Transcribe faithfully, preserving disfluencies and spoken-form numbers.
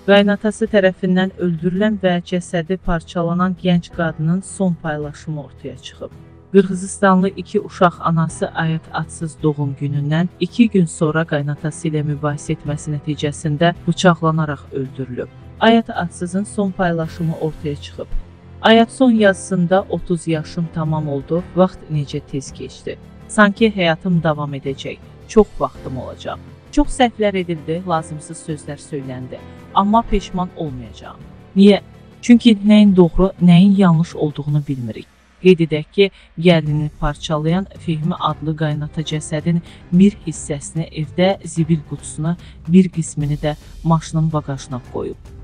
Qaynatası tərəfindən öldürülən və cəsədi parçalanan gənc qadının son paylaşımı ortaya çıxıb. Qırğızıstanlı iki uşaq anası Ayat Atsız doğum günündən iki gün sonra qaynatası ilə mübahisə etməsi nəticəsində bıçaqlanaraq öldürülüb. Ayat Atsızın son paylaşımı ortaya çıxıb. Ayat son yazısında otuz yaşım tamam oldu, vaxt necə tez keçdi. Sanki həyatım davam edəcək, çox vaxtım olacaq. Çox səhvlər edildi, lazımsız sözlər söyləndi. Amma peşman olmayacağım. Niyə? Çünki nəyin doğru, nəyin yanlış olduğunu bilmirik. Qeyd edək ki, gəlinini parçalayan Fehmi adlı qaynata cəsədin bir hissəsini evdə zibil qutusuna, bir qismini də maşının bagajına qoyub.